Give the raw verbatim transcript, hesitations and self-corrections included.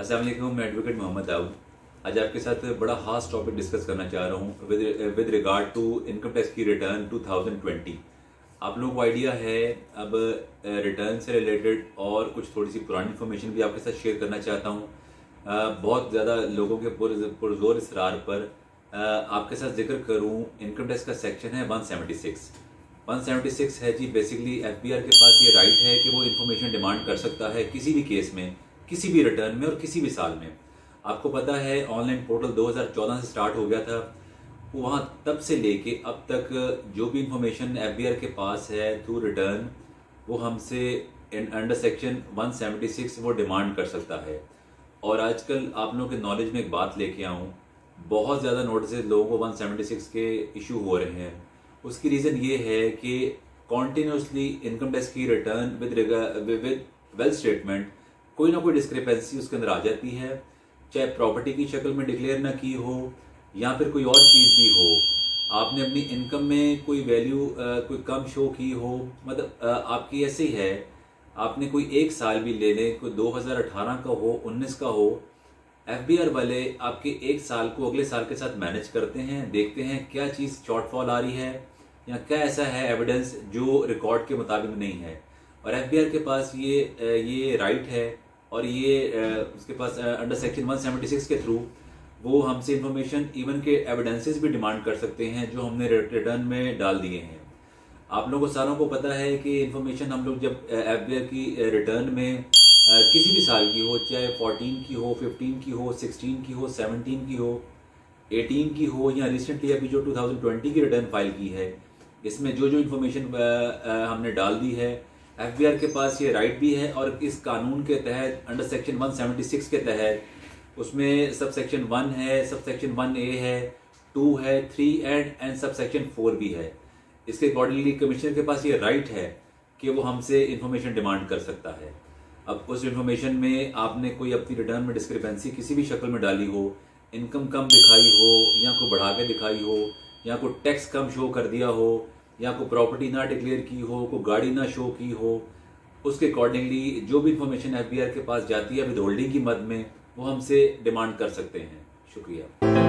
अस्सलाम वालेकुम, मैं एडवोकेट मोहम्मद दाऊद आज आपके साथ बड़ा खास टॉपिक डिस्कस करना चाह रहा हूँ with with regard to income tax की रिटर्न टू थाउजेंड ट्वेंटी। आप लोगों को आइडिया है, अब रिटर्न से रिलेटेड और कुछ थोड़ी सी पुरानी इन्फॉर्मेशन भी आपके साथ शेयर करना चाहता हूँ। बहुत ज़्यादा लोगों के पुरजोर इसरार पर आ, आपके साथ जिक्र करूँ, इनकम टैक्स का सेक्शन है one seventy six one seventy six है जी। बेसिकली एफबीआर के पास ये राइट है कि वो इन्फॉर्मेशन डिमांड कर सकता है किसी भी केस में, किसी भी रिटर्न में और किसी भी साल में। आपको पता है ऑनलाइन पोर्टल दो हज़ार चौदह से स्टार्ट हो गया था, वहाँ तब से लेके अब तक जो भी इंफॉर्मेशन एफबीआर के पास है थ्रू रिटर्न, वो हमसे under section one seventy six वो डिमांड कर सकता है। और आजकल आप लोगों के नॉलेज में एक बात लेके आऊँ, बहुत ज़्यादा नोटिस लोगों को वन सेवेंटी सिक्स के इशू हो रहे हैं। उसकी रीज़न ये है कि कॉन्टीन्यूसली इनकम टैक्स की return with with well statement कोई ना कोई डिस्क्रिपेंसी उसके अंदर आ जाती है, चाहे प्रॉपर्टी की शक्ल में डिक्लेयर ना की हो या फिर कोई और चीज़ भी हो। आपने अपनी इनकम में कोई वैल्यू कोई कम शो की हो, मतलब आपकी ऐसे ही है, आपने कोई एक साल भी ले लें, कोई दो हज़ार अठारह का हो, उन्नीस का हो, एफबीआर वाले आपके एक साल को अगले साल के साथ मैनेज करते हैं, देखते हैं क्या चीज़ शॉर्टफॉल आ रही है या क्या ऐसा है एविडेंस जो रिकॉर्ड के मुताबिक नहीं है। और एफबीआर के पास ये ये राइट है और ये उसके पास under section one seventy six के थ्रू वो हमसे इंफॉर्मेशन इवन के एविडेंसेस भी डिमांड कर सकते हैं जो हमने रिटर्न में डाल दिए हैं। आप लोगों को सारों को पता है कि इंफॉर्मेशन हम लोग जब एफबीआर की रिटर्न में किसी भी साल की हो, चाहे फोर्टीन की हो, फिफ्टीन की हो, सिक्सटीन की हो, सेवनटीन की हो, एटीन की हो या रिसेंटली अभी जो टू थाउजेंड ट्वेंटी की रिटर्न फाइल की है, इसमें जो जो इन्फॉर्मेशन हमने डाल दी है, एफबीआर के पास ये राइट भी है। और इस कानून के तहत under section one seventy six के तहत उसमें सब सेक्शन वन है, सब सेक्शन वन ए है, टू है, three and and sub section four भी है। इसके अकॉर्डिंगली कमिश्नर के पास ये राइट है कि वो हमसे इन्फॉर्मेशन डिमांड कर सकता है। अब उस इन्फॉर्मेशन में आपने कोई अपनी रिटर्न में डिस्क्रिपेंसी किसी भी शक्ल में डाली हो, इनकम कम दिखाई हो या कोई बढ़ा के दिखाई हो या कोई टैक्स कम शो कर दिया हो या कोई प्रॉपर्टी ना डिक्लेयर की हो, कोई गाड़ी ना शो की हो, उसके अकॉर्डिंगली जो भी इंफॉर्मेशन एफबीआर के पास जाती है विद होल्डिंग की मद में, वो हमसे डिमांड कर सकते हैं। शुक्रिया।